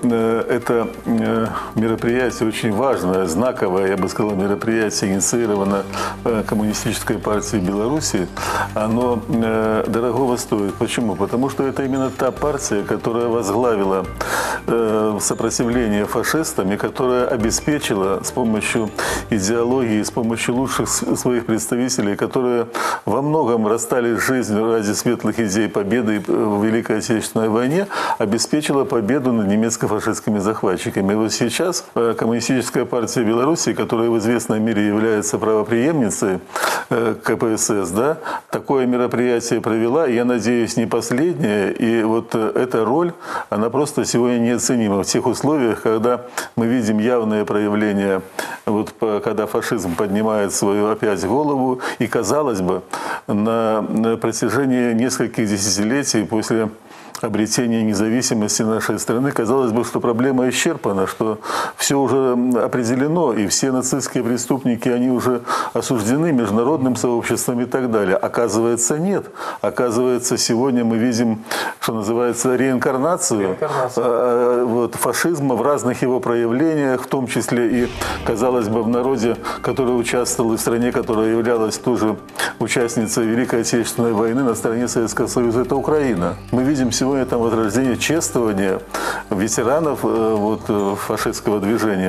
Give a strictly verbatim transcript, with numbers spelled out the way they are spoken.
это мероприятие очень важное, знаковое, я бы сказал, мероприятие, инициировано Коммунистической партией Беларуси, оно дорогого стоит. Почему? Потому что это именно та партия, которая возглавила сопротивление фашистам и которая обеспечила с помощью идеологии, с помощью лучших своих представителей, которые во многом расстались с жизнью ради светлых идей победы в Великой Отечественной войне, обеспечила победу над немецко-фашистскими захватчиками. И вот сейчас Коммунистическая партия Беларуси, которая в известной мере является правопреемницей ка пэ эс эс, да, такое мероприятие провела, и я надеюсь, не последнее. И вот эта роль, она просто сегодня неоценима в тех условиях, когда мы видим явное проявление, вот, когда фашизм поднимает свою опять голову, и, казалось бы, на протяжении нескольких десятилетий после обретения независимости нашей страны, казалось бы, что проблема исчерпана, что все уже определено, и все нацистские преступники, они уже осуждены международным сообществом и так далее. Оказывается, нет. Оказывается, сегодня мы видим, что называется, реинкарнацию, реинкарнацию. Вот, фашизма в разных его проявлениях, в том числе и, казалось бы, в народе, который участвовал, и в стране, которая являлась тоже участницей Великой Отечественной войны на стороне Советского Союза, это Украина. Мы видим сегодня там возрождение чествования ветеранов вот, фашистского движения.